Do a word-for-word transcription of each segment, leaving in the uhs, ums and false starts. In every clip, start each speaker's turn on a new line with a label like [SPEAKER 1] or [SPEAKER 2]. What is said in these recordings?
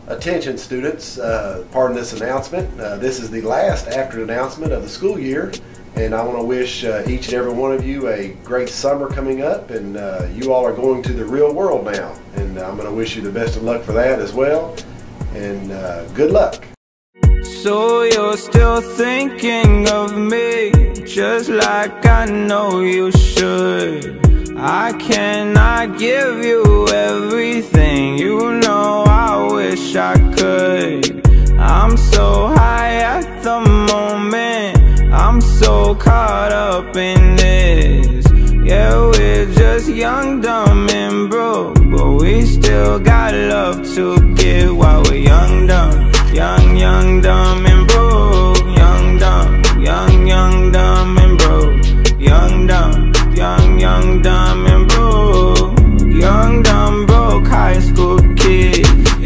[SPEAKER 1] Attention students, uh, pardon this announcement. Uh, this is the last after announcement of the school year, and I want to wish uh, each and every one of you a great summer coming up, and uh, you all are going to the real world now, and I'm going to wish you the best of luck for that as well, and uh, good luck.
[SPEAKER 2] So you're still thinking of me, just like I know you should. I cannot give you everything, you know I wish I could. I'm so high at the moment, I'm so caught up in this. Yeah, we're just young, dumb and broke, but we still got love to give while we're young, dumb. Young, young, dumb and broke. Young, dumb, young, young, dumb and broke. Young, dumb, young, young, dumb and broke. Young, dumb, broke high school kid.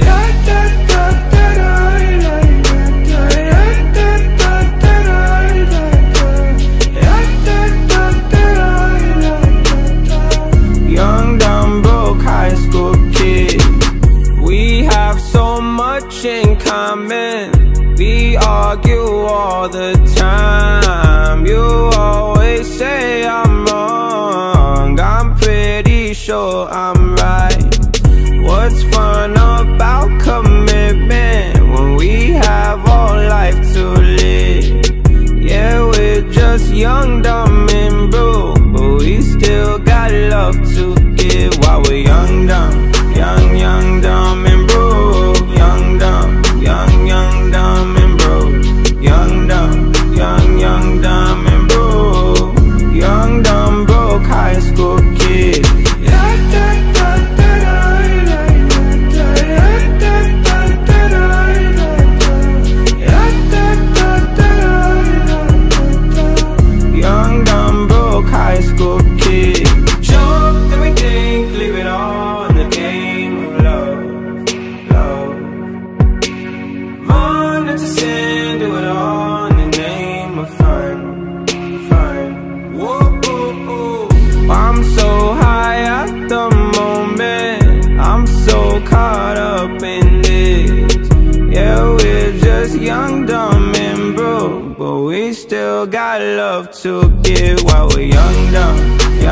[SPEAKER 2] Young, dumb, broke high school kid. We have so much in common, we argue all the time. You always say I'm wrong, I'm pretty sure I'm right. What's fun about commitment when we have all life to live? Yeah, we're just young, dumb and broke, but we still got love to give while we're young, dumb. Young, young, dumb and broke. Young, dumb, young, young, dumb and broke. Young, dumb, young, young, dumb and broke. Young, dumb, broke high school kid. Young, dumb, broke high school kid. Show up everything, leave it all in the game of love, love. Run into sin, do it all in the name of fun, fun. Whoa, whoa, whoa. I'm so high at the moment, I'm so caught up in this. Yeah, we're just young, dumb and broke, but we still got love to give while we're young, dumb.